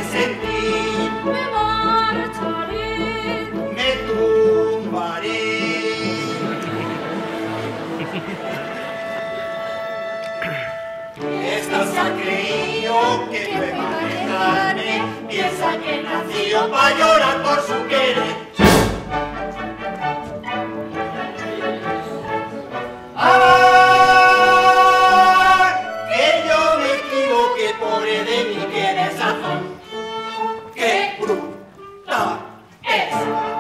sentir. Me marcharé, Me tumbaré. Esta se ha creído que fue manejarme, piensa que nació para llorar por su querer. ¡Ay! Que yo me equivoqué, pobre de mí, que desazón. ¡Qué bruta es!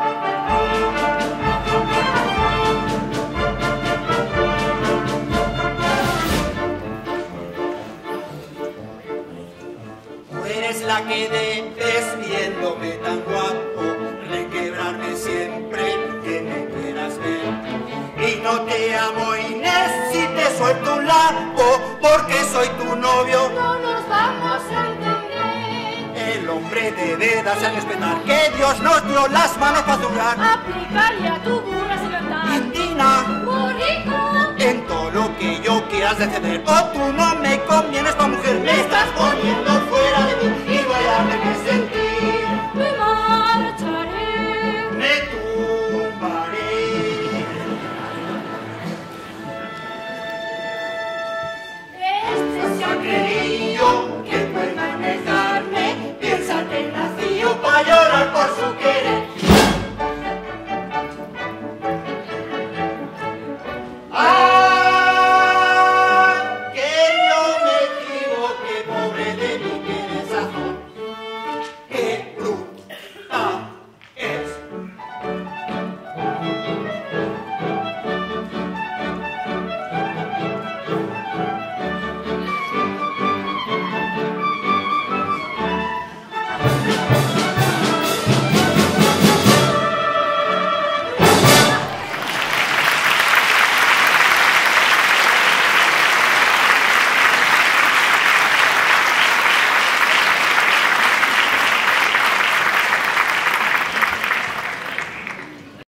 Tú eres la que debes, viéndome tan guapo, requebrarme siempre que me quieras ver. Y no te amo, Inés, si te suelto un lapo, porque soy tu novio. no nos vamos a entender. El hombre debe darse a respetar, que Dios nos dio las manos para zurrar. Aplicaría tu burra sin cantar. Indina, Borrico, en todo lo que yo quieras deceder, o tú no me convienes pa' mujer, me estás poniendo fuera de mí y voy a tener que sentir. me marcharé. Me tumbaré. Este Se ha creído que puede manejarme, piensa que nació para llorar por su querer. ¡Ah! Que yo me equivoqué, pobre de mí, que desazón. ¡Qué bruta es!